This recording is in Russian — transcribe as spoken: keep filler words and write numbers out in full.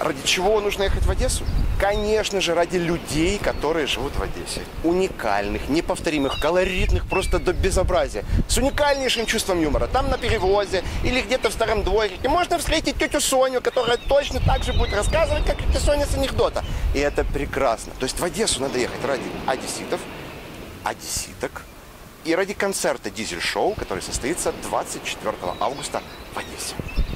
Ради чего нужно ехать в Одессу? Конечно же, ради людей, которые живут в Одессе. Уникальных, неповторимых, колоритных просто до безобразия. С уникальнейшим чувством юмора. Там на перевозе или где-то в старом дворике можно встретить тетю Соню, которая точно так же будет рассказывать, как тетя Соня с анекдота. И это прекрасно. То есть в Одессу надо ехать ради одесситов, одесситок и ради концерта «Дизель-шоу», который состоится двадцать четвёртого августа в Одессе.